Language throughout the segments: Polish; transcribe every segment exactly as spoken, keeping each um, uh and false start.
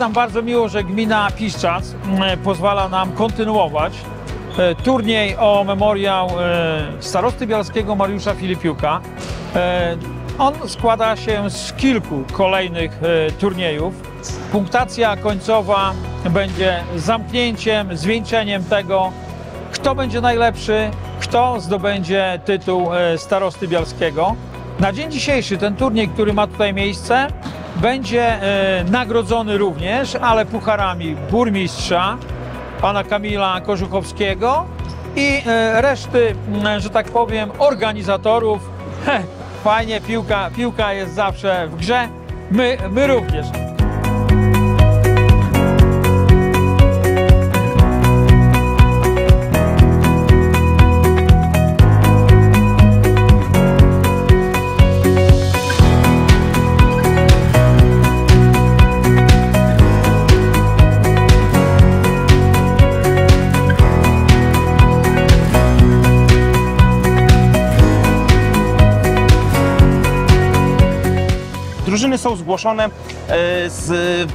nam bardzo miło, że gmina Piszczat pozwala nam kontynuować turniej o memoriał starosty bialskiego Mariusza Filipiuka. On składa się z kilku kolejnych turniejów. Punktacja końcowa będzie zamknięciem, zwieńczeniem tego, kto będzie najlepszy, kto zdobędzie tytuł starosty bialskiego. Na dzień dzisiejszy ten turniej, który ma tutaj miejsce, będzie nagrodzony również, ale pucharami burmistrza, pana Kamila Korzuchowskiego i reszty, że tak powiem, organizatorów. Heh, fajnie, piłka, piłka jest zawsze w grze, my, my również. Drużyny są zgłoszone z,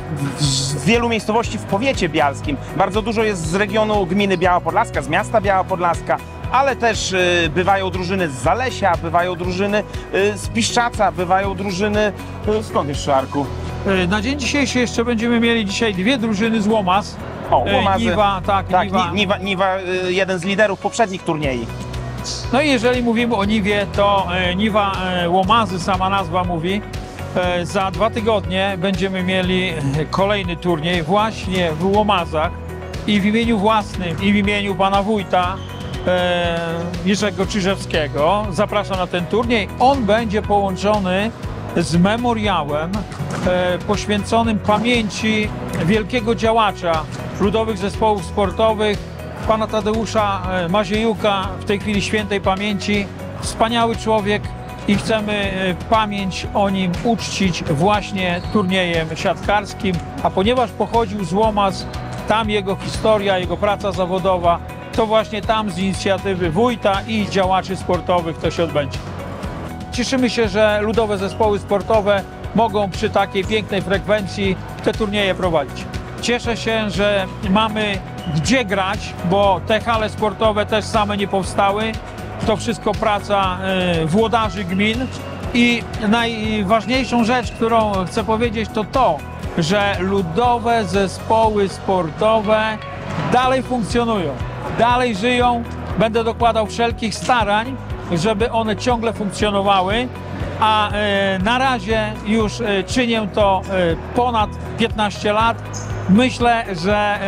z wielu miejscowości w powiecie bialskim. Bardzo dużo jest z regionu gminy Biała Podlaska, z miasta Biała Podlaska, ale też bywają drużyny z Zalesia, bywają drużyny z Piszczaca, bywają drużyny... Skąd jeszcze, Arku? Na dzień dzisiejszy jeszcze będziemy mieli dzisiaj dwie drużyny z Łomaz. O, Łomazy. Niwa, tak, tak Niwa. Niwa, Niwa, jeden z liderów poprzednich turniejów. No i jeżeli mówimy o Niwie, to Niwa Łomazy, sama nazwa mówi. Za dwa tygodnie będziemy mieli kolejny turniej właśnie w Łomazach i w imieniu własnym i w imieniu pana wójta e, Jerzego Czyżewskiego zapraszam na ten turniej. On będzie połączony z memoriałem e, poświęconym pamięci wielkiego działacza ludowych zespołów sportowych, pana Tadeusza Maziejuka, w tej chwili świętej pamięci. Wspaniały człowiek. I chcemy pamięć o nim uczcić właśnie turniejem siatkarskim, a ponieważ pochodził z Łomaz, tam jego historia, jego praca zawodowa, to właśnie tam z inicjatywy wójta i działaczy sportowych to się odbędzie. Cieszymy się, że ludowe zespoły sportowe mogą przy takiej pięknej frekwencji te turnieje prowadzić. Cieszę się, że mamy gdzie grać, bo te hale sportowe też same nie powstały. To wszystko praca włodarzy gmin i najważniejszą rzecz, którą chcę powiedzieć, to to, że ludowe zespoły sportowe dalej funkcjonują, dalej żyją. Będę dokładał wszelkich starań, żeby one ciągle funkcjonowały, a na razie już czynię to ponad piętnaście lat. Myślę, że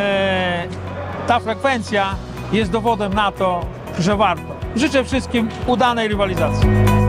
ta frekwencja jest dowodem na to, że warto. Życzę wszystkim udanej rywalizacji.